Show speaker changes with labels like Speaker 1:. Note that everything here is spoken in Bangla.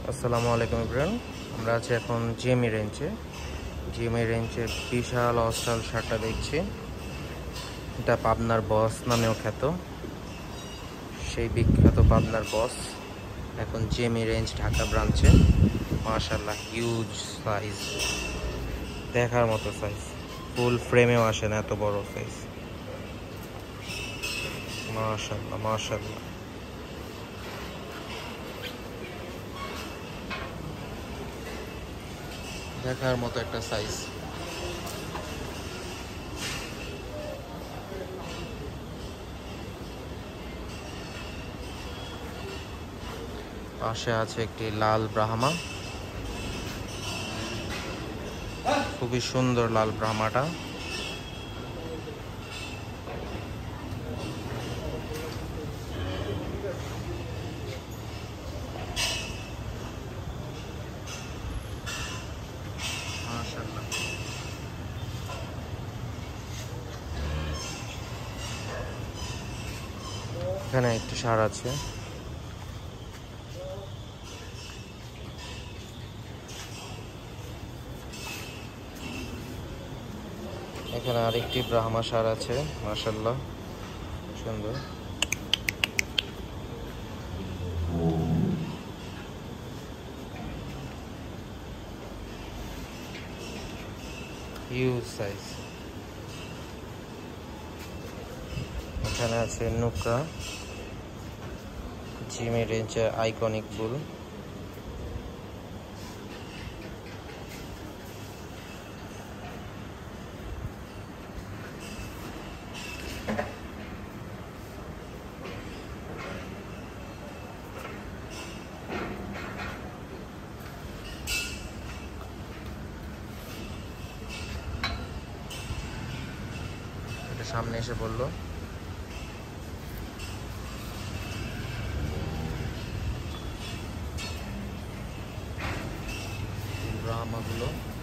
Speaker 1: আসসালামু আলাইকুম এভরিওয়ান। আমরা আছি এখন জিএমই রেঞ্জে বিশাল অস্টাল শার্টটা দেখছি। এটা পাবনার বস নামেও খ্যাত, সেই বিখ্যাত পাবনার বস এখন জিএমই রেঞ্জ ঢাকা ব্রাঞ্চে। মাশাআল্লাহ, হিউজ সাইজ, দেখার মতো সাইজ, ফুল ফ্রেমেও আসে না এত বড় সাইজ। মাশাআল্লাহ মাশাআল্লাহ, দেখার মতো একটা সাইজ। পাশে আছে একটি লাল ব্রাহ্মা, খুবই সুন্দর লাল ব্রাহ্মাটা। মাশাআল্লাহ, এখানে একটি ষাঁড় আছে। এখানে আরেকটি ব্রাহ্মা ষাঁড় আছে, মাশাআল্লাহ সুন্দর। Huge size. এখানে আছে নুকরা, জিএমই রেঞ্জের আইকনিক বুল। এটা সামনে এসে পড়লো। ব্রাহ্মাগুলো